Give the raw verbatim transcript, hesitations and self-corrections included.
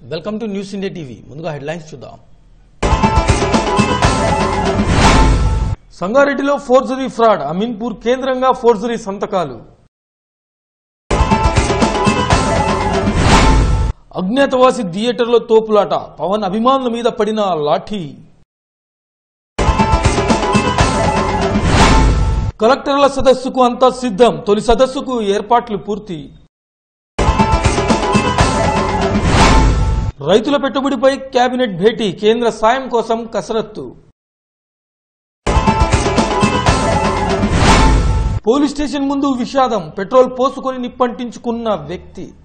Welcome to news India TV. ముందుగా headlines చూద్దాం. సంగారెడ్డిలో ఫోర్జరీ ఫ్రాడ్, అమీన్పూర్ కేంద్రంగా ఫోర్జరీ సంతకాలు. అజ్ఞాతవాసి థియేటర్లో తోపులాట, పవన్ అభిమానుల మీద పడిన లాఠీ. కలెక్టర్ల సదస్సుకు అంతా సిద్ధం, తొలి సదస్సుకు ఏర్పాట్లు పూర్తి. రైతుల పెట్టుబడిపై కేబినెట్ భేటీ, కేంద్ర సాయం కోసం కసరత్తు. పోలీస్ స్టేషన్ ముందు విషాదం, పెట్రోల్ పోసుకొని నిప్పంటించుకున్న వ్యక్తి.